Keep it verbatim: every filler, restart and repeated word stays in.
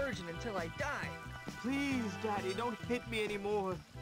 virgin until I die. Please, Daddy, don't hit me anymore.